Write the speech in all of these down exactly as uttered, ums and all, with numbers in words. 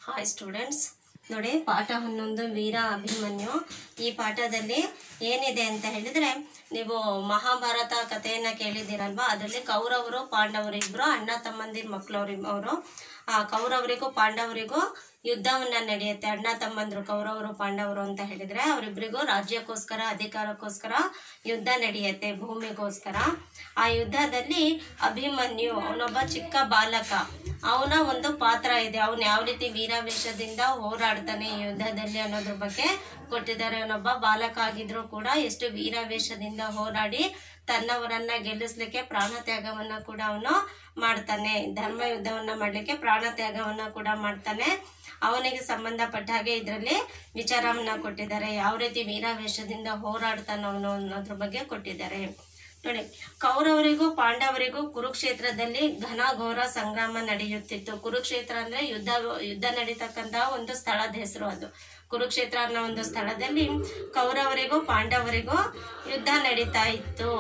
Hi students, ನೋಡಿ ಪಾಠ ಹನ್ನೊಂದು ವೀರ ಅಭಿಮನ್ಯು. ಈ ಪಾಠದಲ್ಲಿ ಏನಿದೆ ಅಂತ ಹೇಳಿದ್ರೆ, ನೀವು ಮಹಾಭಾರತ ಕಥೆಯನ್ನ ಕೇಳಿದ್ದೀರಲ್ವಾ, ಅದರಲ್ಲಿ ಕೌರವರು ಪಾಂಡವರು ಇಬ್ರು ಅಣ್ಣ ತಮ್ಮಂದಿರ ಮಕ್ಕಳವ್ರು ಅವರು. ಆ ಕೌರವರಿಗೂ ಪಾಂಡವರಿಗೂ ಯುದ್ಧವನ್ನ ನಡೆಯುತ್ತೆ. ಅಣ್ಣ ತಮ್ಮಂದ್ರು ಕೌರವರು ಪಾಂಡವರು ಅಂತ ಹೇಳಿದ್ರೆ ಅವರಿಬ್ಬರಿಗೂ ರಾಜ್ಯಕ್ಕೋಸ್ಕರ ಅಧಿಕಾರಕ್ಕೋಸ್ಕರ ಯುದ್ಧ ನಡೆಯುತ್ತೆ, ಭೂಮಿಗೋಸ್ಕರ. ಆ ಯುದ್ಧದಲ್ಲಿ ಅಭಿಮನ್ಯು ಅವನೊಬ್ಬ ಚಿಕ್ಕ ಬಾಲಕ, ಅವನ ಒಂದು ಪಾತ್ರ ಇದೆ. ಅವನು ಯಾವ ರೀತಿ ವೀರಾವೇಶದಿಂದ ಹೋರಾಡ್ತಾನೆ ಈ ಯುದ್ಧದಲ್ಲಿ ಅನ್ನೋದ್ರ ಬಗ್ಗೆ ಕೊಟ್ಟಿದ್ದಾರೆ. ಅವನೊಬ್ಬ ಬಾಲಕ ಆಗಿದ್ರು ಕೂಡ ಎಷ್ಟು ವೀರಾವೇಶದಿಂದ ಹೋರಾಡಿ ತನ್ನವರನ್ನ ಗೆಲ್ಲಿಸ್ಲಿಕ್ಕೆ ಪ್ರಾಣ ತ್ಯಾಗವನ್ನ ಕೂಡ ಅವನು ಮಾಡ್ತಾನೆ. ಧರ್ಮ ಯುದ್ಧವನ್ನ ಮಾಡ್ಲಿಕ್ಕೆ ಪ್ರಾಣ ತ್ಯಾಗವನ್ನ ಕೂಡ ಮಾಡ್ತಾನೆ. ಅವನಿಗೆ ಸಂಬಂಧಪಟ್ಟ ಹಾಗೆ ಇದರಲ್ಲಿ ವಿಚಾರವನ್ನ ಕೊಟ್ಟಿದ್ದಾರೆ. ಯಾವ ರೀತಿ ವೀರಾವೇಶದಿಂದ ಹೋರಾಡ್ತಾನೆ ಅವನು ಅನ್ನೋದ್ರ ಬಗ್ಗೆ ಕೊಟ್ಟಿದ್ದಾರೆ. ನೋಡಿ, ಕೌರವರಿಗೂ ಪಾಂಡವರಿಗೂ ಕುರುಕ್ಷೇತ್ರದಲ್ಲಿ ಘನ ಘೋರ ಸಂಗ್ರಾಮ ನಡೆಯುತ್ತಿತ್ತು. ಕುರುಕ್ಷೇತ್ರ ಅಂದ್ರೆ ಯುದ್ಧ ಯುದ್ಧ ನಡೀತಕ್ಕಂತಹ ಒಂದು ಸ್ಥಳದ ಹೆಸರು ಅದು. ಕುರುಕ್ಷೇತ್ರ ಅನ್ನೋ ಒಂದು ಸ್ಥಳದಲ್ಲಿ ಕೌರವರಿಗೂ ಪಾಂಡವರಿಗೂ ಯುದ್ಧ ನಡೀತಾ ಇತ್ತು.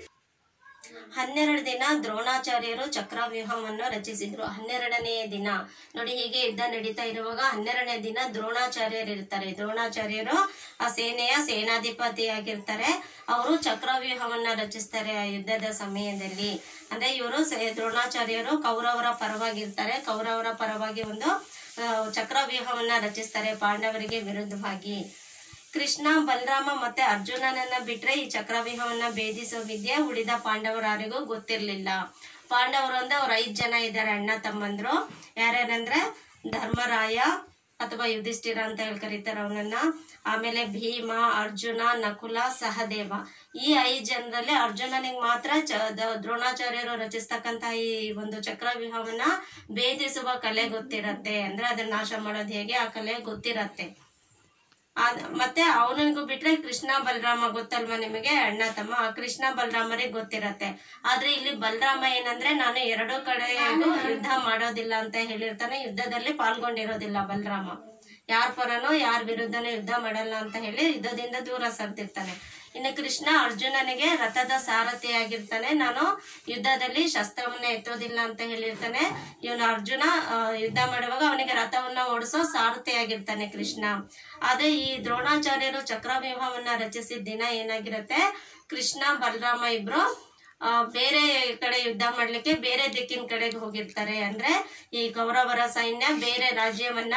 ಹನ್ನೆರಡು ದಿನ ದ್ರೋಣಾಚಾರ್ಯರು ಚಕ್ರವ್ಯೂಹವನ್ನು ರಚಿಸಿದ್ರು. ಹನ್ನೆರಡನೆಯ ದಿನ ನೋಡಿ, ಹೀಗೆ ಯುದ್ಧ ನಡೀತಾ ಇರುವಾಗ ಹನ್ನೆರಡನೇ ದಿನ ದ್ರೋಣಾಚಾರ್ಯರು ಇರ್ತಾರೆ. ದ್ರೋಣಾಚಾರ್ಯರು ಆ ಸೇನೆಯ ಸೇನಾಧಿಪತಿಯಾಗಿರ್ತಾರೆ. ಅವರು ಚಕ್ರವ್ಯೂಹವನ್ನ ರಚಿಸ್ತಾರೆ ಆ ಯುದ್ಧದ ಸಮಯದಲ್ಲಿ. ಅಂದ್ರೆ ಇವರು ದ್ರೋಣಾಚಾರ್ಯರು ಕೌರವರ ಪರವಾಗಿರ್ತಾರೆ. ಕೌರವರ ಪರವಾಗಿ ಒಂದು ಚಕ್ರವ್ಯೂಹವನ್ನ ರಚಿಸ್ತಾರೆ ಪಾಂಡವರಿಗೆ ವಿರುದ್ಧವಾಗಿ. ಕೃಷ್ಣ, ಬಲರಾಮ ಮತ್ತೆ ಅರ್ಜುನನನ್ನ ಬಿಟ್ರೆ ಈ ಚಕ್ರವ್ಯೂಹವನ್ನ ಭೇದಿಸೋ ವಿದ್ಯೆ ಉಳಿದ ಪಾಂಡವರಾರಿಗೂ ಗೊತ್ತಿರ್ಲಿಲ್ಲ. ಪಾಂಡವರು ಅಂದ್ರೆ ಅವ್ರ ಐದ್ ಜನ ಇದ್ದಾರೆ ಅಣ್ಣ ತಮ್ಮಂದ್ರು. ಯಾರ್ಯಾರಂದ್ರೆ ಧರ್ಮರಾಯ ಅಥವಾ ಯುಧಿಷ್ಠಿರ ಅಂತ ಹೇಳಿ ಕರೀತಾರೆ ಅವನನ್ನ, ಆಮೇಲೆ ಭೀಮ, ಅರ್ಜುನ, ನಕುಲ, ಸಹದೇವ. ಈ ಐದ್ ಜನರಲ್ಲಿ ಅರ್ಜುನನಿಗೆ ಮಾತ್ರ ದ್ರೋಣಾಚಾರ್ಯರು ರಚಿಸ್ತಕ್ಕಂತ ಈ ಒಂದು ಚಕ್ರವ್ಯೂಹವನ್ನ ಭೇದಿಸುವ ಕಲೆ ಗೊತ್ತಿರತ್ತೆ. ಅಂದ್ರೆ ಅದನ್ನ ನಾಶ ಮಾಡೋದು ಹೇಗೆ ಆ ಕಲೆ ಗೊತ್ತಿರತ್ತೆ. ಮತ್ತೆ ಅವನಿಗೂ ಬಿಟ್ರೆ ಕೃಷ್ಣ ಬಲರಾಮ ಗೊತ್ತಲ್ವಾ ನಿಮಗೆ, ಅಣ್ಣ ತಮ್ಮ. ಕೃಷ್ಣ ಬಲರಾಮರಿಗೆ ಗೊತ್ತಿರತ್ತೆ. ಆದ್ರೆ ಇಲ್ಲಿ ಬಲರಾಮ ಏನಂದ್ರೆ, ನಾನು ಎರಡು ಕಡೆ ಯುದ್ಧ ಮಾಡೋದಿಲ್ಲ ಅಂತ ಹೇಳಿರ್ತಾನೆ. ಯುದ್ಧದಲ್ಲಿ ಪಾಲ್ಗೊಂಡಿರೋದಿಲ್ಲ ಬಲರಾಮ. ಯಾರ ಪರನೋ ಯಾರ ವಿರುದ್ಧನೂ ಯುದ್ಧ ಮಾಡಲ್ಲ ಅಂತ ಹೇಳಿ ಯುದ್ಧದಿಂದ ದೂರ ಸರಿದಿರ್ತಾನೆ. ಇನ್ನು ಕೃಷ್ಣ ಅರ್ಜುನನಿಗೆ ರಥದ ಸಾರಥಿಯಾಗಿರ್ತಾನೆ. ನಾನು ಯುದ್ಧದಲ್ಲಿ ಶಸ್ತ್ರವನ್ನ ಎತ್ತೋದಿಲ್ಲ ಅಂತ ಹೇಳಿರ್ತಾನೆ. ಇವನು ಅರ್ಜುನ ಯುದ್ಧ ಮಾಡುವಾಗ ಅವನಿಗೆ ರಥವನ್ನ ಓಡಿಸೋ ಸಾರಥಿಯಾಗಿರ್ತಾನೆ ಕೃಷ್ಣ. ಆದ್ರೆ ಈ ದ್ರೋಣಾಚಾರ್ಯರು ಚಕ್ರವ್ಯೂಹವನ್ನ ರಚಿಸಿದ ದಿನ ಏನಾಗಿರತ್ತೆ, ಕೃಷ್ಣ ಬಲರಾಮ ಇಬ್ರು ಆ ಬೇರೆ ಕಡೆ ಯುದ್ಧ ಮಾಡ್ಲಿಕ್ಕೆ ಬೇರೆ ದಿಕ್ಕಿನ ಕಡೆಗೆ ಹೋಗಿರ್ತಾರೆ. ಅಂದ್ರೆ ಈ ಕೌರವರ ಸೈನ್ಯ ಬೇರೆ ರಾಜ್ಯವನ್ನ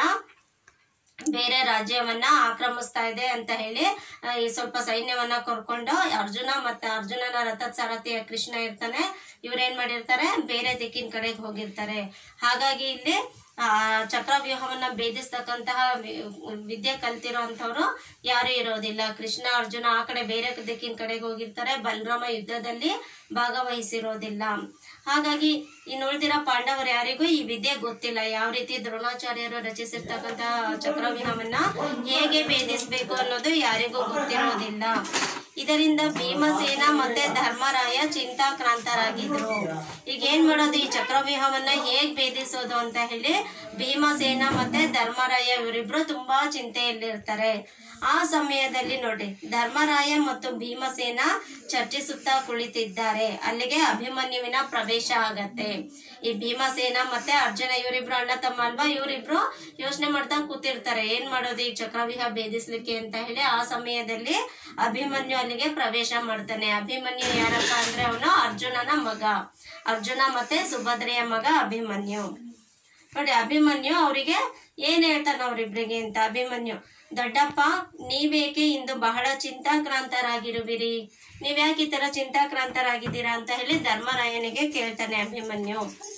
ಬೇರೆ ರಾಜ್ಯವನ್ನ ಆಕ್ರಮಿಸ್ತಾ ಇದೆ ಅಂತ ಹೇಳಿ ಈ ಸ್ವಲ್ಪ ಸೈನ್ಯವನ್ನ ಕರ್ಕೊಂಡು ಅರ್ಜುನ ಮತ್ತೆ ಅರ್ಜುನನ ರಥದ ಸಾರಥಿಯ ಕೃಷ್ಣ ಇರ್ತಾನೆ. ಇವ್ರೇನ್ ಮಾಡಿರ್ತಾರೆ, ಬೇರೆ ದಿಕ್ಕಿನ ಕಡೆಗೆ ಹೋಗಿರ್ತಾರೆ. ಹಾಗಾಗಿ ಇಲ್ಲಿ ಆ ಚಕ್ರವ್ಯೂಹವನ್ನ ಭೇದಿಸ್ತಕ್ಕಂತಹ ವಿದ್ಯೆ ಕಲ್ತಿರೋ ಅಂತವ್ರು ಯಾರು ಇರೋದಿಲ್ಲ. ಕೃಷ್ಣ ಅರ್ಜುನ ಆ ಕಡೆ ಬೇರೆ ದಿಕ್ಕಿನ ಕಡೆಗೆ ಹೋಗಿರ್ತಾರೆ. ಬಲರಾಮ ಯುದ್ಧದಲ್ಲಿ ಭಾಗವಹಿಸಿರೋದಿಲ್ಲ. ಹಾಗಾಗಿ ಇನ್ನು ಉಳಿದಿರೋ ಪಾಂಡವರು ಯಾರಿಗೂ ಈ ವಿದ್ಯೆ ಗೊತ್ತಿಲ್ಲ. ಯಾವ ರೀತಿ ದ್ರೋಣಾಚಾರ್ಯರು ರಚಿಸಿರ್ತಕ್ಕಂತ ಚಕ್ರವ್ಯೂಹವನ್ನ ಹೇಗೆ ಭೇದಿಸ್ಬೇಕು ಅನ್ನೋದು ಯಾರಿಗೂ ಗೊತ್ತಿರೋದಿಲ್ಲ. ಇದರಿಂದ ಭೀಮಸೇನ ಮತ್ತೆ ಧರ್ಮರಾಯ ಚಿಂತಾಕ್ರಾಂತರಾಗಿದ್ರು. ಈಗ ಏನ್ ಮಾಡೋದು, ಈ ಚಕ್ರವ್ಯೂಹವನ್ನ ಹೇಗ್ ಭೇದಿಸೋದು ಅಂತ ಹೇಳಿ ಭೀಮಸೇನ ಮತ್ತೆ ಧರ್ಮರಾಯ ಇವರಿಬ್ರು ತುಂಬಾ ಚಿಂತೆಯಲ್ಲಿರ್ತಾರೆ. ಆ ಸಮಯದಲ್ಲಿ ನೋಡಿ, ಧರ್ಮರಾಯ ಮತ್ತು ಭೀಮಸೇನ ಚರ್ಚಿಸುತ್ತಾ ಕುಳಿತಿದ್ದಾರೆ. ಅಲ್ಲಿಗೆ ಅಭಿಮನ್ಯುವಿನ ಪ್ರವೇಶ ಆಗತ್ತೆ. ಈ ಭೀಮಸೇನ ಮತ್ತೆ ಅರ್ಜುನ ಇವರಿಬ್ರು ಅಣ್ಣ ತಮ್ಮ ಅಲ್ವಾ, ಇವರಿಬ್ರು ಯೋಚನೆ ಮಾಡ್ತಾ ಕೂತಿರ್ತಾರೆ, ಏನ್ ಮಾಡೋದು ಈ ಚಕ್ರವ್ಯೂಹ ಭೇದಿಸ್ಲಿಕ್ಕೆ ಅಂತ ಹೇಳಿ. ಆ ಸಮಯದಲ್ಲಿ ಅಭಿಮನ್ಯು ಅಲ್ಲಿಗೆ ಪ್ರವೇಶ ಮಾಡ್ತಾನೆ. ಅಭಿಮನ್ಯು ಯಾರಪ್ಪ ಅಂದ್ರೆ ಅವನು ಅರ್ಜುನನ ಮಗ. ಅರ್ಜುನ ಮತ್ತೆ ಸುಭದ್ರೆಯ ಮಗ ಅಭಿಮನ್ಯು. ನೋಡಿ, ಅಭಿಮನ್ಯು ಅವರಿಗೆ ಏನ್ ಹೇಳ್ತಾನ ಅವ್ರಿಬ್ರಿಗೆ ಅಂತ. ಅಭಿಮನ್ಯು, ದೊಡ್ಡಪ್ಪ, ನೀವೇಕೆ ಇಂದು ಬಹಳ ಚಿಂತಾಕ್ರಾಂತರಾಗಿರುವಿರಿ? ನೀವ್ಯಾಕೆ ಈ ತರ ಚಿಂತಾಕ್ರಾಂತರಾಗಿದ್ದೀರಾ ಅಂತ ಹೇಳಿ ಧರ್ಮರಾಯನಿಗೆ ಕೇಳ್ತಾನೆ ಅಭಿಮನ್ಯು.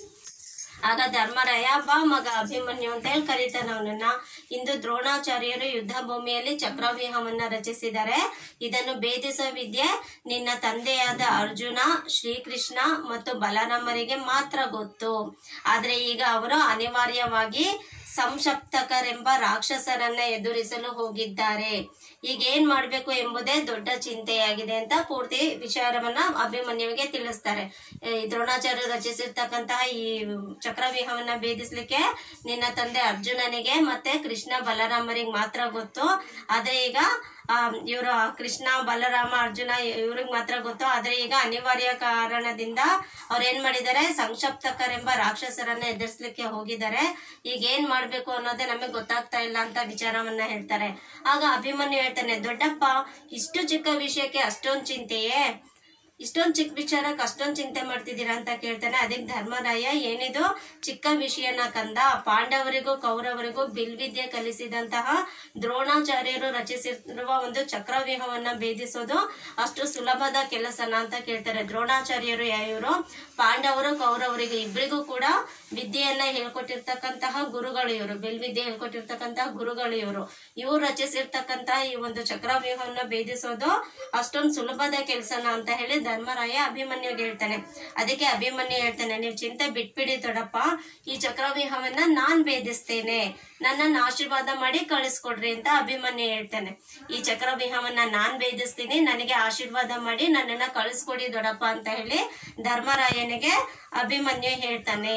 ಆಗ ಧರ್ಮರಾಯ, ಬಾ ಮಗ ಅಭಿಮನ್ಯು ಅಂತ ಹೇಳಿ ಕರೀತಾನೆ ಅವನನ್ನ. ಇಂದು ದ್ರೋಣಾಚಾರ್ಯರು ಯುದ್ಧ ಭೂಮಿಯಲ್ಲಿ ಚಕ್ರವ್ಯೂಹವನ್ನ ರಚಿಸಿದ್ದಾರೆ. ಇದನ್ನು ಭೇದಿಸೋ ವಿದ್ಯೆ ನಿನ್ನ ತಂದೆಯಾದ ಅರ್ಜುನ, ಶ್ರೀಕೃಷ್ಣ ಮತ್ತು ಬಲರಾಮರಿಗೆ ಮಾತ್ರ ಗೊತ್ತು. ಆದ್ರೆ ಈಗ ಅವರು ಅನಿವಾರ್ಯವಾಗಿ ಸಂಶಪ್ತಕರೆಂಬ ರಾಕ್ಷಸರನ್ನ ಎದುರಿಸಲು ಹೋಗಿದ್ದಾರೆ. ಈಗ ಏನ್ ಮಾಡ್ಬೇಕು ಎಂಬುದೇ ದೊಡ್ಡ ಚಿಂತೆಯಾಗಿದೆ ಅಂತ ಪೂರ್ತಿ ವಿಚಾರವನ್ನ ಅಭಿಮನ್ಯುವಿಗೆ ತಿಳಿಸ್ತಾರೆ. ದ್ರೋಣಾಚಾರ್ಯರು ರಚಿಸಿರ್ತಕ್ಕಂತಹ ಈ ಚಕ್ರವ್ಯೂಹವನ್ನ ಭೇದಿಸ್ಲಿಕ್ಕೆ ನಿನ್ನ ತಂದೆ ಅರ್ಜುನನಿಗೆ ಮತ್ತೆ ಕೃಷ್ಣ ಬಲರಾಮರಿಗೆ ಮಾತ್ರ ಗೊತ್ತು. ಆದ್ರೆ ಈಗ ಆ ಇವರು ಕೃಷ್ಣ ಬಲರಾಮ ಅರ್ಜುನ ಇವ್ರಿಗೆ ಮಾತ್ರ ಗೊತ್ತು. ಆದ್ರೆ ಈಗ ಅನಿವಾರ್ಯ ಕಾರಣದಿಂದ ಅವ್ರು ಏನ್ ಮಾಡಿದ್ದಾರೆ, ಸಂಕ್ಷಪ್ತಕರೆಂಬ ರಾಕ್ಷಸರನ್ನ ಎದುರಿಸ್ಲಿಕ್ಕೆ ಹೋಗಿದ್ದಾರೆ. ಈಗ ಏನ್ ಮಾಡ್ಬೇಕು ಅನ್ನೋದೇ ನಮಗೆ ಗೊತ್ತಾಗ್ತಾ ಇಲ್ಲ ಅಂತ ವಿಚಾರವನ್ನ ಹೇಳ್ತಾರೆ. ಆಗ ಅಭಿಮನ್ಯು ಹೇಳ್ತಾನೆ, ದೊಡ್ಡಪ್ಪ ಇಷ್ಟು ಚಿಕ್ಕ ವಿಷಯಕ್ಕೆ ಅಷ್ಟೊಂದು ಚಿಂತೆಯೇ, ಇಷ್ಟೊಂದು ಚಿಕ್ಕ ವಿಚಾರಕ್ಕೆ ಅಷ್ಟೊಂದು ಚಿಂತೆ ಮಾಡ್ತಿದ್ದೀರಾ ಅಂತ ಕೇಳ್ತಾನೆ. ಅದಕ್ಕೆ ಧರ್ಮರಾಯ, ಏನಿದು ಚಿಕ್ಕ ವಿಷಯನ ಕಂದ, ಪಾಂಡವರಿಗೂ ಕೌರವರಿಗೂ ಬಿಲ್ವಿದ್ಯೆ ಕಲಿಸಿದಂತಹ ದ್ರೋಣಾಚಾರ್ಯರು ರಚಿಸಿರುವ ಒಂದು ಚಕ್ರವ್ಯೂಹವನ್ನ ಭೇದಿಸೋದು ಅಷ್ಟು ಸುಲಭದ ಕೆಲಸನ ಅಂತ ಕೇಳ್ತಾರೆ. ದ್ರೋಣಾಚಾರ್ಯರು ಯಾವ್ಯಾರು, ಪಾಂಡವರು ಕೌರವರಿಗೆ ಇಬ್ಬರಿಗೂ ಕೂಡ ವಿದ್ಯೆಯನ್ನ ಹೇಳ್ಕೊಟ್ಟಿರ್ತಕ್ಕಂತಹ ಗುರುಗಳು ಇವರು, ಬಿಲ್ವಿದ್ಯೆ ಹೇಳ್ಕೊಟ್ಟಿರ್ತಕ್ಕಂತಹ ಗುರುಗಳು ಇವರು. ಇವ್ರು ರಚಿಸಿರ್ತಕ್ಕಂತಹ ಈ ಒಂದು ಚಕ್ರವ್ಯೂಹವನ್ನ ಭೇದಿಸೋದು ಅಷ್ಟೊಂದು ಸುಲಭದ ಕೆಲಸನ ಅಂತ ಹೇಳಿ ಧರ್ಮರಾಯ ಅಭಿಮನ್ಯುಗೆ ಹೇಳ್ತಾನೆ. ಅದಕ್ಕೆ ಅಭಿಮನ್ಯು ಹೇಳ್ತಾನೆ, ನೀವು ಚಿಂತೆ ಬಿಟ್ಬಿಡಿ ದೊಡ್ಡಪ್ಪ, ಈ ಚಕ್ರವ್ಯೂಹವನ್ನ ನಾನ್ ಭೇದಿಸ್ತೇನೆ, ನನ್ನನ್ನು ಆಶೀರ್ವಾದ ಮಾಡಿ ಕಳಿಸ್ಕೊಡ್ರಿ ಅಂತ ಅಭಿಮನ್ಯು ಹೇಳ್ತಾನೆ. ಈ ಚಕ್ರವ್ಯೂಹವನ್ನ ನಾನ್ ಭೇದಿಸ್ತೀನಿ, ನನಗೆ ಆಶೀರ್ವಾದ ಮಾಡಿ ನನ್ನನ್ನ ಕಳಿಸ್ಕೊಡಿ ದೊಡ್ಡಪ್ಪ ಅಂತ ಹೇಳಿ ಧರ್ಮರಾಯನಿಗೆ ಅಭಿಮನ್ಯು ಹೇಳ್ತಾನೆ.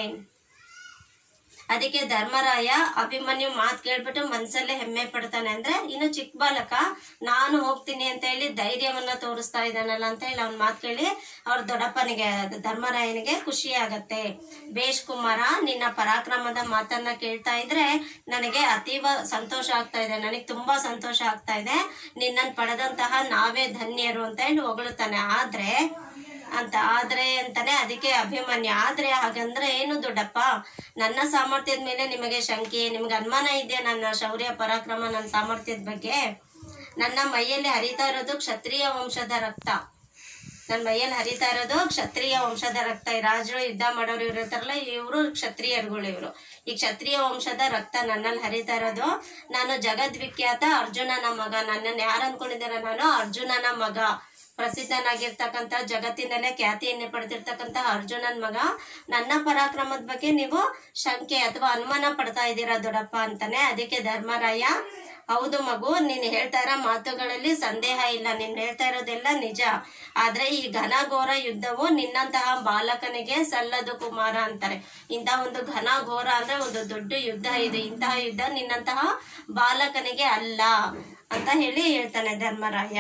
ಅದಕ್ಕೆ ಧರ್ಮರಾಯ ಅಭಿಮನ್ಯು ಮಾತು ಕೇಳ್ಬಿಟ್ಟು ಮನ್ಸಲ್ಲೇ ಹೆಮ್ಮೆ ಪಡ್ತಾನೆ. ಅಂದ್ರೆ ಇನ್ನು ಚಿಕ್ಕ ಬಾಲಕ, ನಾನು ಹೋಗ್ತೀನಿ ಅಂತ ಹೇಳಿ ಧೈರ್ಯವನ್ನ ತೋರಿಸ್ತಾ ಇದ್ದಾನಲ್ಲ ಅಂತ ಹೇಳಿ ಅವ್ನ ಮಾತು ಕೇಳಿ ಅವ್ರ ದೊಡ್ಡಪ್ಪನಿಗೆ ಧರ್ಮರಾಯನಿಗೆ ಖುಷಿ ಆಗತ್ತೆ. ಬೇಷ್ ಕುಮಾರ, ನಿನ್ನ ಪರಾಕ್ರಮದ ಮಾತನ್ನ ಕೇಳ್ತಾ ಇದ್ರೆ ನನಗೆ ಅತೀವ ಸಂತೋಷ ಆಗ್ತಾ ಇದೆ, ನನಗೆ ತುಂಬಾ ಸಂತೋಷ ಆಗ್ತಾ ಇದೆ, ನಿನ್ನನ್ನು ಪಡೆದಂತಹ ನಾವೇ ಧನ್ಯರು ಅಂತ ಹೇಳಿ ಹೊಗಳುತ್ತಾನೆ. ಆದ್ರೆ ಅಂತ ಆದ್ರೆ ಅಂತಾನೆ ಅದಕ್ಕೆ ಅಭಿಮನ್ಯು, ಆದ್ರೆ ಹಾಗಂದ್ರೆ ಏನು ದೊಡ್ಡಪ್ಪ, ನನ್ನ ಸಾಮರ್ಥ್ಯದ ಮೇಲೆ ನಿಮಗೆ ಶಂಕೆ, ನಿಮ್ಗೆ ಅನುಮಾನ ಇದೆಯಾ ನನ್ನ ಶೌರ್ಯ ಪರಾಕ್ರಮ, ನನ್ನ ಸಾಮರ್ಥ್ಯದ ಬಗ್ಗೆ? ನನ್ನ ಮೈಯಲ್ಲಿ ಹರಿತಾ ಇರೋದು ಕ್ಷತ್ರಿಯ ವಂಶದ ರಕ್ತ, ನನ್ನ ಮೈಯಲ್ಲಿ ಹರಿತಾ ಇರೋದು ಕ್ಷತ್ರಿಯ ವಂಶದ ರಕ್ತ. ಈ ರಾಜರು ಯುದ್ಧ ಮಾಡೋರು ಇವ್ರು ಇರ್ತಾರಲ್ಲ, ಇವರು ಕ್ಷತ್ರಿಯರುಗಳು. ಇವರು ಈ ಕ್ಷತ್ರಿಯ ವಂಶದ ರಕ್ತ ನನ್ನಲ್ಲಿ ಹರಿತಾ ಇರೋದು. ನಾನು ಜಗದ್ವಿಖ್ಯಾತ ಅರ್ಜುನನ ಮಗ. ನನ್ನನ್ನು ಯಾರು ಅನ್ಕೊಂಡಿದ್ದೀರ, ನಾನು ಅರ್ಜುನನ ಮಗ, ಪ್ರಸಿದ್ಧನಾಗಿರ್ತಕ್ಕಂಥ ಜಗತ್ತಿನಲ್ಲೇ ಖ್ಯಾತಿಯನ್ನೇ ಪಡೆದಿರ್ತಕ್ಕಂಥ ಅರ್ಜುನನ್ ಮಗ. ನನ್ನ ಪರಾಕ್ರಮದ ಬಗ್ಗೆ ನೀವು ಶಂಕೆ ಅಥವಾ ಅನುಮಾನ ಪಡ್ತಾ ಇದ್ದೀರಾ ದೊಡ್ಡಪ್ಪ ಅಂತಾನೆ. ಅದಕ್ಕೆ ಧರ್ಮರಾಯ, ಹೌದು ಮಗು, ನೀನು ಹೇಳ್ತಾ ಇರೋ ಮಾತುಗಳಲ್ಲಿ ಸಂದೇಹ ಇಲ್ಲ, ನೀನ್ ಹೇಳ್ತಾ ಇರೋದೆಲ್ಲ ನಿಜ. ಆದ್ರೆ ಈ ಘನಘೋರ ಯುದ್ಧವು ನಿನ್ನಂತಹ ಬಾಲಕನಿಗೆ ಸಲ್ಲದು ಕುಮಾರ ಅಂತಾರೆ. ಇಂತಹ ಒಂದು ಘನಘೋರ ಅಂದ್ರೆ ಒಂದು ದೊಡ್ಡ ಯುದ್ಧ ಇದೆ, ಇಂತಹ ಯುದ್ಧ ನಿನ್ನಂತಹ ಬಾಲಕನಿಗೆ ಅಲ್ಲ ಅಂತ ಹೇಳಿ ಹೇಳ್ತಾನೆ ಧರ್ಮರಾಯ.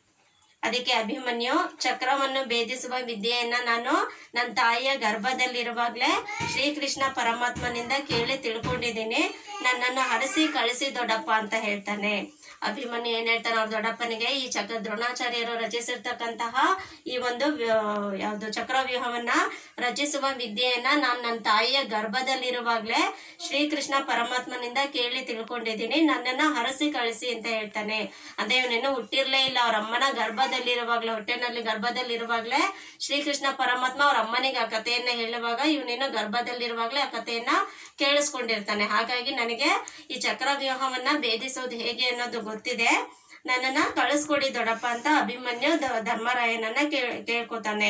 ಅದಕ್ಕೆ ಅಭಿಮನ್ಯು, ಚಕ್ರವನ್ನು ಭೇದಿಸುವ ವಿದ್ಯೆಯನ್ನ ನಾನು ನನ್ನ ತಾಯಿಯ ಗರ್ಭದಲ್ಲಿರುವಾಗ್ಲೇ ಶ್ರೀಕೃಷ್ಣ ಪರಮಾತ್ಮನಿಂದ ಕೇಳಿ ತಿಳ್ಕೊಂಡಿದ್ದೀನಿ, ನನ್ನನ್ನು ಹರಸಿ ಕಳಿಸಿ ದೊಡ್ಡಪ್ಪ ಅಂತ ಹೇಳ್ತಾನೆ. ಅಭಿಮನ್ಯು ಏನ್ ಹೇಳ್ತಾನೆ ಅವ್ರ ದೊಡ್ಡಪ್ಪನಿಗೆ, ಈ ಚಕ್ರ ದ್ರೋಣಾಚಾರ್ಯರು ರಚಿಸಿರ್ತಕ್ಕಂತಹ ಈ ಒಂದು ಯಾವ್ದು ಚಕ್ರವ್ಯೂಹವನ್ನ ರಚಿಸುವ ವಿದ್ಯೆಯನ್ನ ನಾನು ನನ್ನ ತಾಯಿಯ ಗರ್ಭದಲ್ಲಿರುವಾಗ್ಲೇ ಶ್ರೀಕೃಷ್ಣ ಪರಮಾತ್ಮನಿಂದ ಕೇಳಿ ತಿಳ್ಕೊಂಡಿದ್ದೀನಿ, ನನ್ನನ್ನ ಹರಸಿ ಕಳಿಸಿ ಅಂತ ಹೇಳ್ತಾನೆ. ಅದೇ ಇವನೇನು ಹುಟ್ಟಿರ್ಲೇ ಇಲ್ಲ, ಅವ್ರ ಅಮ್ಮನ ಗರ್ಭದಲ್ಲಿರುವಾಗ್ಲೇ, ಹೊಟ್ಟೆನಲ್ಲಿ ಗರ್ಭದಲ್ಲಿರುವಾಗ್ಲೇ ಶ್ರೀಕೃಷ್ಣ ಪರಮಾತ್ಮ ಅವ್ರ ಅಮ್ಮನಿಗೆ ಆ ಕಥೆಯನ್ನ ಹೇಳುವಾಗ ಇವನೇನು ಗರ್ಭದಲ್ಲಿರುವಾಗ್ಲೇ ಆ ಕಥೆಯನ್ನ ಕೇಳಿಸ್ಕೊಂಡಿರ್ತಾನೆ. ಹಾಗಾಗಿ ನನಗೆ ಈ ಚಕ್ರವ್ಯೂಹವನ್ನ ಭೇದಿಸೋದು ಹೇಗೆ ಅನ್ನೋದು ಗೊತ್ತಿದೆ, ನನ್ನನ್ನ ಕಳಿಸ್ಕೊಡಿ ದೊಡ್ಡಪ್ಪ ಅಂತ ಅಭಿಮನ್ಯು ಧರ್ಮರಾಯನನ್ನ ಕೇಳ್ ಕೇಳ್ಕೊತಾನೆ.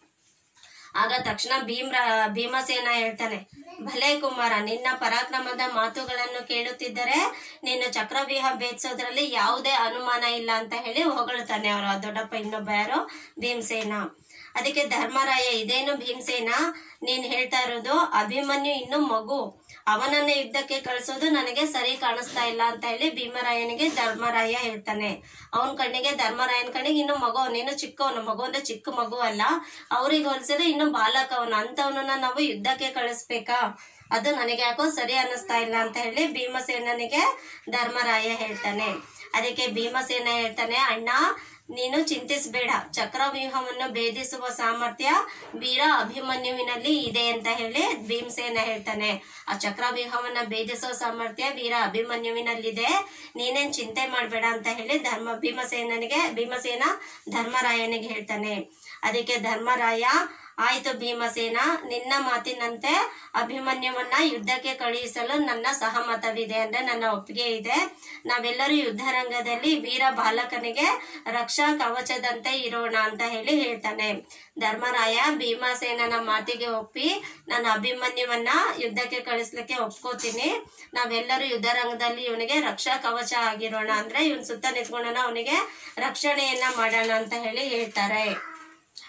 ಆಗ ತಕ್ಷಣ ಭೀಮ್ರ ಭೀಮಸೇನ ಹೇಳ್ತಾನೆ, ಭಲೆ ಕುಮಾರ, ನಿನ್ನ ಪರಾಕ್ರಮದ ಮಾತುಗಳನ್ನು ಕೇಳುತ್ತಿದ್ದರೆ ನೀನು ಚಕ್ರವ್ಯೂಹ ಭೇದಿಸೋದ್ರಲ್ಲಿ ಯಾವುದೇ ಅನುಮಾನ ಇಲ್ಲ ಅಂತ ಹೇಳಿ ಹೊಗಳುತ್ತಾನೆ ಅವರ ದೊಡ್ಡಪ್ಪ ಇನ್ನೊಬ್ಬ ಯಾರು, ಭೀಮಸೇನ. ಅದಕ್ಕೆ ಧರ್ಮರಾಯ, ಇದೇನು ಭೀಮಸೇನ, ನೀನ್ ಹೇಳ್ತಾ ಇರೋದು ಅಭಿಮನ್ಯು ಇನ್ನು ಮಗು, ಅವನನ್ನ ಯುದ್ಧಕ್ಕೆ ಕಳಿಸೋದು ನನಗೆ ಸರಿ ಕಾಣಿಸ್ತಾ ಇಲ್ಲ ಅಂತ ಹೇಳಿ ಭೀಮರಾಯನಿಗೆ ಧರ್ಮರಾಯ ಹೇಳ್ತಾನೆ. ಅವನ ಕಣ್ಣಿಗೆ, ಧರ್ಮರಾಯನ ಕಣ್ಣಿಗೆ ಇನ್ನು ಮಗು, ಅವನೇನು ಚಿಕ್ಕವನು, ಮಗು ಅಂದ್ರೆ ಚಿಕ್ಕ ಮಗು ಅಲ್ಲ, ಅವ್ರಿಗೆ ಹೋಲಿಸಿದ್ರೆ ಇನ್ನು ಬಾಲಕ ಅವನು, ಅಂತವನನ್ನ ನಾವು ಯುದ್ಧಕ್ಕೆ ಕಳಿಸ್ಬೇಕಾ, ಅದು ನನಗೆ ಯಾಕೋ ಸರಿ ಅನ್ನಿಸ್ತಾ ಇಲ್ಲ ಅಂತ ಹೇಳಿ ಭೀಮಸೇನನಿಗೆ ಧರ್ಮರಾಯ ಹೇಳ್ತಾನೆ. ಅದಕ್ಕೆ ಭೀಮಸೇನ ಹೇಳ್ತಾನೆ, ಅಣ್ಣ ನೀನು ಚಿಂತಿಸಬೇಡ, ಚಕ್ರವ್ಯೂಹವನ್ನು ಭೇದಿಸುವ ಸಾಮರ್ಥ್ಯ ವೀರ ಅಭಿಮನ್ಯುವಿನಲ್ಲಿ ಇದೆ ಅಂತ ಹೇಳಿ ಭೀಮಸೇನ ಹೇಳ್ತಾನೆ. ಆ ಚಕ್ರವ್ಯೂಹವನ್ನ ಭೇದಿಸುವ ಸಾಮರ್ಥ್ಯ ವೀರ ಅಭಿಮನ್ಯುವಿನಲ್ಲಿದೆ, ನೀನೇನ್ ಚಿಂತೆ ಮಾಡ್ಬೇಡ ಅಂತ ಹೇಳಿ ಧರ್ಮ ಭೀಮಸೇನನಿಗೆ ಭೀಮಸೇನ ಧರ್ಮರಾಯನಿಗೆ ಹೇಳ್ತಾನೆ. ಅದಕ್ಕೆ ಧರ್ಮರಾಯ, ಆಯ್ತು ಭೀಮಸೇನ, ನಿನ್ನ ಮಾತಿನಂತೆ ಅಭಿಮನ್ಯುವನ್ನ ಯುದ್ಧಕ್ಕೆ ಕಳುಹಿಸಲು ನನ್ನ ಸಹಮತವಿದೆ, ಅಂದ್ರೆ ನನ್ನ ಒಪ್ಪಿಗೆ ಇದೆ. ನಾವೆಲ್ಲರೂ ಯುದ್ಧ ರಂಗದಲ್ಲಿ ವೀರ ಬಾಲಕನಿಗೆ ರಕ್ಷಾ ಕವಚದಂತೆ ಇರೋಣ ಅಂತ ಹೇಳಿ ಹೇಳ್ತಾನೆ. ಧರ್ಮರಾಯ ಭೀಮಸೇನನ ಮಾತಿಗೆ ಒಪ್ಪಿ ನಾನು ಅಭಿಮನ್ಯುವನ್ನ ಯುದ್ಧಕ್ಕೆ ಕಳಿಸ್ಲಿಕ್ಕೆ ಒಪ್ಕೋತೀನಿ, ನಾವೆಲ್ಲರೂ ಯುದ್ಧ ರಂಗದಲ್ಲಿ ಇವನಿಗೆ ರಕ್ಷಾ ಕವಚ ಆಗಿರೋಣ, ಅಂದ್ರೆ ಇವನ್ ಸುತ್ತ ನಿಂತ್ಕೊಂಡನ ಅವನಿಗೆ ರಕ್ಷಣೆಯನ್ನ ಮಾಡೋಣ ಅಂತ ಹೇಳಿ ಹೇಳ್ತಾರೆ.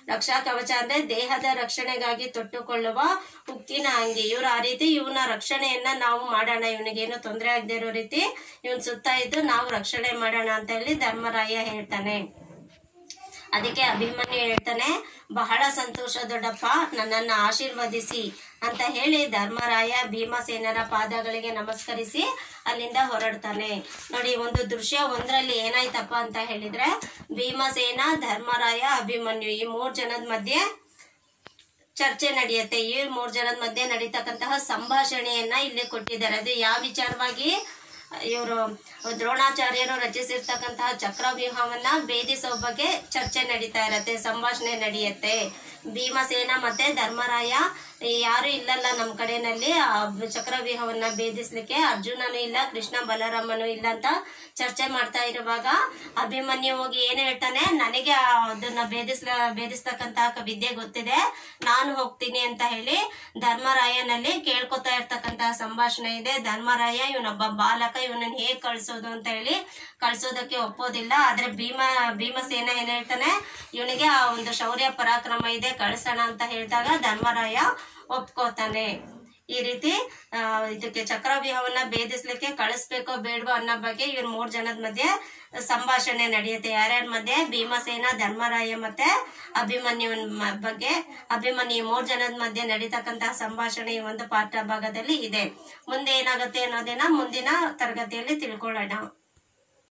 ರಕ್ಷಾ ಕವಚ ಅಂದ್ರೆ ದೇಹದ ರಕ್ಷಣೆಗಾಗಿ ತೊಟ್ಟುಕೊಳ್ಳುವ ಉಕ್ಕಿನ ಅಂಗಿ. ಇವ್ರು ಆ ರೀತಿ ಇವನ ರಕ್ಷಣೆಯನ್ನ ನಾವು ಮಾಡೋಣ, ಇವನಿಗೇನು ತೊಂದರೆ ಆಗದೆ ಇರೋ ರೀತಿ ಇವನ್ ಸುತ್ತ ಇದ್ದು ನಾವು ರಕ್ಷಣೆ ಮಾಡೋಣ ಅಂತ ಹೇಳಿ ಧರ್ಮರಾಯ ಹೇಳ್ತಾನೆ. ಅದಕ್ಕೆ ಅಭಿಮನ್ಯು ಹೇಳ್ತಾನೆ, ಬಹಳ ಸಂತೋಷ ದೊಡ್ಡಪ್ಪ, ನನ್ನನ್ನು ಆಶೀರ್ವದಿಸಿ ಅಂತ ಹೇಳಿ ಧರ್ಮರಾಯ ಭೀಮಸೇನರ ಪಾದಗಳಿಗೆ ನಮಸ್ಕರಿಸಿ ಅಲ್ಲಿಂದ ಹೊರಡ್ತಾನೆ. ನೋಡಿ, ಒಂದು ದೃಶ್ಯ ಒಂದ್ರಲ್ಲಿ ಏನಾಯ್ತಪ್ಪ ಅಂತ ಹೇಳಿದ್ರೆ, ಭೀಮಸೇನ, ಧರ್ಮರಾಯ, ಅಭಿಮನ್ಯು ಈ ಮೂರ್ ಜನದ ಮಧ್ಯೆ ಚರ್ಚೆ ನಡೆಯುತ್ತೆ. ಈ ಮೂರ್ ಜನದ ಮಧ್ಯೆ ನಡೀತಕ್ಕಂತಹ ಸಂಭಾಷಣೆಯನ್ನ ಇಲ್ಲಿ ಕೊಟ್ಟಿದ್ದಾರೆ. ಅದು ಯಾವ ವಿಚಾರವಾಗಿ? ಇವರು ದ್ರೋಣಾಚಾರ್ಯರು ರಚಿಸಿರ್ತಕ್ಕಂತಹ ಚಕ್ರವ್ಯೂಹವನ್ನ ಭೇದಿಸೋ ಬಗ್ಗೆ ಚರ್ಚೆ ನಡೀತಾ ಇರತ್ತೆ, ಸಂಭಾಷಣೆ ನಡೆಯುತ್ತೆ. ಭೀಮಸೇನ ಮತ್ತೆ ಧರ್ಮರಾಯ ಯಾರು ಇಲ್ಲಲ್ಲ ನಮ್ಮ ಕಡೆನಲ್ಲಿ ಆ ಚಕ್ರವ್ಯೂಹವನ್ನ ಭೇದಿಸ್ಲಿಕ್ಕೆ, ಅರ್ಜುನನು ಇಲ್ಲ, ಕೃಷ್ಣ ಬಲರಾಮನು ಇಲ್ಲ ಅಂತ ಚರ್ಚೆ ಮಾಡ್ತಾ ಇರುವಾಗ ಅಭಿಮನ್ಯು ಹೋಗಿ ಏನ್ ಹೇಳ್ತಾನೆ, ನನಗೆ ಅದನ್ನ ಭೇದಿಸ್ಲ ಭೇದಿಸ್ತಕ್ಕಂತಹ ವಿದ್ಯೆ ಗೊತ್ತಿದೆ, ನಾನು ಹೋಗ್ತೀನಿ ಅಂತ ಹೇಳಿ ಧರ್ಮರಾಯನಲ್ಲಿ ಕೇಳ್ಕೊತಾ ಇರ್ತಕ್ಕಂತಹ ಸಂಭಾಷಣೆ ಇದೆ. ಧರ್ಮರಾಯ ಇವನೊಬ್ಬ ಬಾಲಕ, ಇವನನ್ನ ಹೇಗ್ ಕಳ್ಸೋದು ಅಂತ ಹೇಳಿ ಕಳ್ಸೋದಕ್ಕೆ ಒಪ್ಪೋದಿಲ್ಲ. ಆದ್ರೆ ಭೀಮ ಭೀಮಸೇನ ಏನ್ ಹೇಳ್ತಾನೆ, ಇವನಿಗೆ ಆ ಒಂದು ಶೌರ್ಯ ಪರಾಕ್ರಮ ಇದೆ, ಕಳ್ಸೋಣ ಅಂತ ಹೇಳಿದಾಗ ಧರ್ಮರಾಯ ಒಪ್ಕೋತಾನೆ. ಈ ರೀತಿ ಆ ಇದಕ್ಕೆ ಚಕ್ರವ್ಯೂಹವನ್ನ ಭೇದಿಸ್ಲಿಕ್ಕೆ ಕಳಿಸ್ಬೇಕೋ ಬೇಡವೋ ಅನ್ನೋ ಬಗ್ಗೆ ಇವ್ರ ಮೂರ್ ಜನದ ಮಧ್ಯೆ ಸಂಭಾಷಣೆ ನಡೆಯುತ್ತೆ. ಯಾರ್ಯಾರ ಮಧ್ಯೆ? ಭೀಮಸೇನ, ಧರ್ಮರಾಯ ಮತ್ತೆ ಅಭಿಮನ್ಯುವಿನ ಬಗ್ಗೆ. ಅಭಿಮನ್ಯು ಮೂರ್ ಜನದ ಮಧ್ಯೆ ನಡೀತಕ್ಕಂತಹ ಸಂಭಾಷಣೆ ಈ ಒಂದು ಪಾಠ ಭಾಗದಲ್ಲಿ ಇದೆ. ಮುಂದೆ ಏನಾಗುತ್ತೆ ಅನ್ನೋದನ್ನ ಮುಂದಿನ ತರಗತಿಯಲ್ಲಿ ತಿಳ್ಕೊಳ್ಳೋಣ.